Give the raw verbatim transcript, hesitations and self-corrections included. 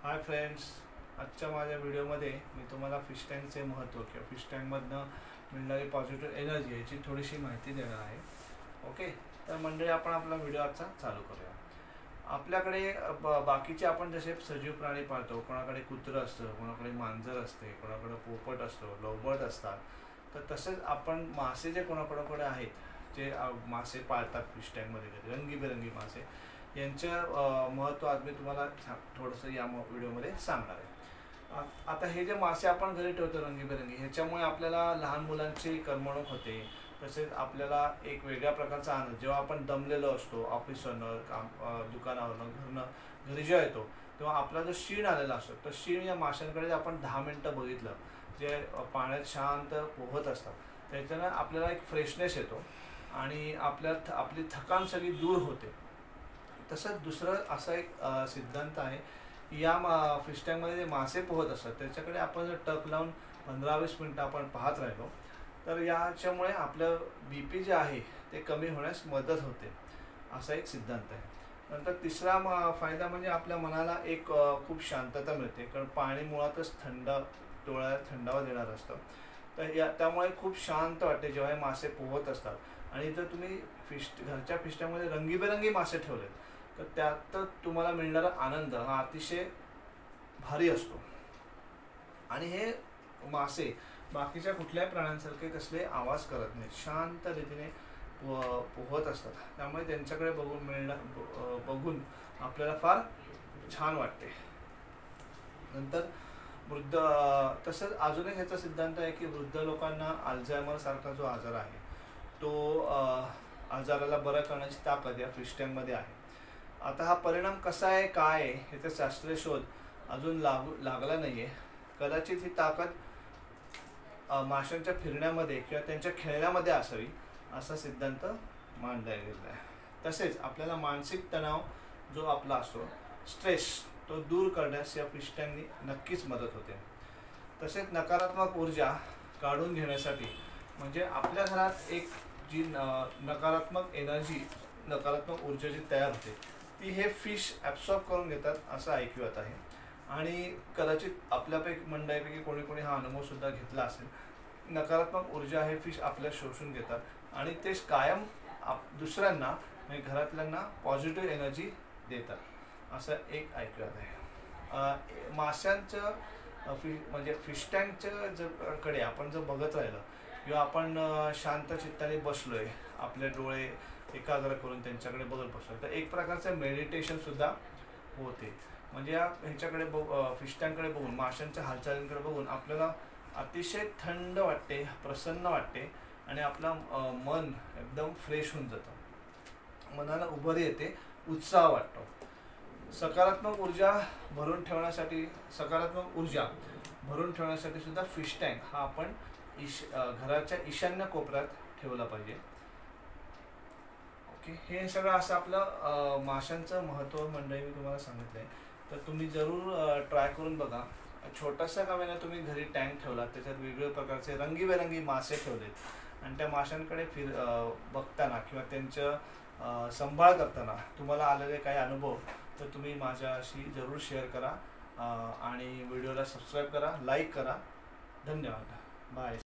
Hi friends, आजच्या माझ्या व्हिडिओमध्ये मी तुम्हाला फिश टँकचे महत्त्व किंवा फिश टँकमधनं मिळणारी पॉझिटिव्ह एनर्जी याची थोडीशी माहिती देणार आहे. ओके, तर मंडळी आपण आपला व्हिडिओ आजचा चालू करूया. आपल्याकडे ब बाकीचे आपण जसे सजीव प्राणी पाळतो, कोणाकडे कुत्रं असतं, कोणाकडे मांजर असते, कोणाकडे पोपट असतो, लवबर्ड असतात. तर तसेच आपण मासे जे कोणाकोणाकडे आहेत, जे मासे पाळतात फिश टँकमध्ये रंगीबेरंगी मासे, यांचं महत्त्व आज मी तुम्हाला थोडंसं या व्हिडिओमध्ये सांगणार आहे. आता हे जे मासे आपण घरी ठेवतो रंगीबेरंगी, ह्याच्यामुळे आपल्याला लहान मुलांची करमणूक होते. तसेच आपल्याला एक वेगळ्या प्रकारचा आनंद, जेव्हा आपण दमलेलो असतो ऑफिसवरनं, काम दुकानावरनं, घरनं घरी जेव्हा येतो, तेव्हा आपला जो शीण आलेला असतो, तर शीण या माशांकडे आपण दहा मिनटं बघितलं, जे पाण्यात शांत पोहत असतात, त्याच्यानं आपल्याला एक फ्रेशनेस येतो आणि आपल्या आपली थकान सगळी दूर होते. तसंच दुसरं असा एक सिद्धांत आहे, या मा फिश टँकमध्ये जे मासे पोहत असतात त्याच्याकडे आपण जर टक लावून पंधरा वीस मिनटं आपण पाहत राहिलो, तर याच्यामुळे आपलं बी पी जे आहे ते कमी होण्यास मदत होते, असा एक सिद्धांत आहे. नंतर तिसरा मा फायदा म्हणजे आपल्या मनाला एक खूप शांतता मिळते, कारण पाणी मुळातच थंड डोळ्याला थंडावा देणार असतं. तर या त्यामुळे खूप शांत वाटते जेव्हा हे मासे पोहत असतात. आणि जर तुम्ही फिश घरच्या फिश टँकमध्ये रंगीबेरंगी मासे ठेवलेत, तर त्यात तुम्हाला मिळणारा आनंद हा अतिशय भारी असतो. आणि हे मासे बाकीच्या कुठल्याही प्राण्यांसारखे कसले आवाज करत नाहीत, शांत रीतीने पोहत असतात. त्यामुळे त्यांच्याकडे बघून मिळणं बघून आपल्याला फार छान वाटते. नंतर वृद्ध तसंच अजून एक ह्याचा सिद्धांत आहे की वृद्ध लोकांना अल्झायमर सारखा जो आजार आहे, तो आजाराला बरं करण्याची ताकद या फिश टँकमध्ये आहे. आता हा परिणाम कसा आहे, काय आहे, ह्याचा शास्त्रीय शोध अजून लागू लागला नाही आहे. कदाचित ही ताकद माशांच्या फिरण्यामध्ये किंवा त्यांच्या खेळण्यामध्ये असावी, असा सिद्धांत मांडला गेलेला आहे. तसेच आपल्याला मानसिक तणाव जो आपला असतो, स्ट्रेस, तो दूर करण्यास या फिश टँकनी नक्कीच मदत होते. तसेच नकारात्मक ऊर्जा काढून घेण्यासाठी, म्हणजे आपल्या घरात एक जी नकारात्मक एनर्जी, नकारात्मक ऊर्जा जी तयार होते, ती हे फिश ॲब्सॉर्ब करून घेतात असं ऐकूयात आहे. आणि कदाचित आपल्यापैकी मंडळीपैकी कोणी कोणी हा अनुभवसुद्धा घेतला असेल. नकारात्मक ऊर्जा हे फिश आपल्या शोषून घेतात आणि ते कायम आप दुसऱ्यांना म्हणजे घरातल्यांना पॉझिटिव्ह एनर्जी देतात, असं एक ऐकूयात आहे. माशांचं फि म्हणजे फिश टँकच्या जर कडे आपण जर बघत राहिलं किंवा आपण शांत चित्ताने बसलो आहे, आपले डोळे एकाग्र करून त्यांच्याकडे बघत बसलो, तर एक प्रकारचं मेडिटेशनसुद्धा होते. म्हणजे या ह्याच्याकडे बघ फिश टँककडे बघून, माशांच्या हालचालींकडे बघून आपल्याला अतिशय थंड वाटते, प्रसन्न वाटते आणि आपलं मन एकदम फ्रेश होऊन जातं, मनाला उभारी येते, उत्साह वाटतो. सकारात्मक ऊर्जा भरून ठेवण्यासाठी सकारात्मक ऊर्जा भरून ठेवण्यासाठी सुद्धा फिश टँक हा आपण ईश घराच्या ईशान्य कोपऱ्यात ठेवला पाहिजे. ओके, हे सगळं असं आपलं माशांचं महत्त्व मंडळी मी तुम्हाला सांगितलं आहे. तर तुम्ही जरूर ट्राय करून बघा. छोटासा का वेळेला तुम्ही घरी टँक ठेवला, त्याच्यात वेगवेगळ्या प्रकारचे रंगीबेरंगी मासे ठेवलेत आणि त्या माशांकडे फिर बघताना किंवा त्यांचं सांभाळ करताना तुम्हाला आलेले काही अनुभव, तर तुम्ही माझ्याशी जरूर शेअर करा आणि व्हिडिओला सबस्क्राईब करा, लाईक करा. धन्यवाद. बाय.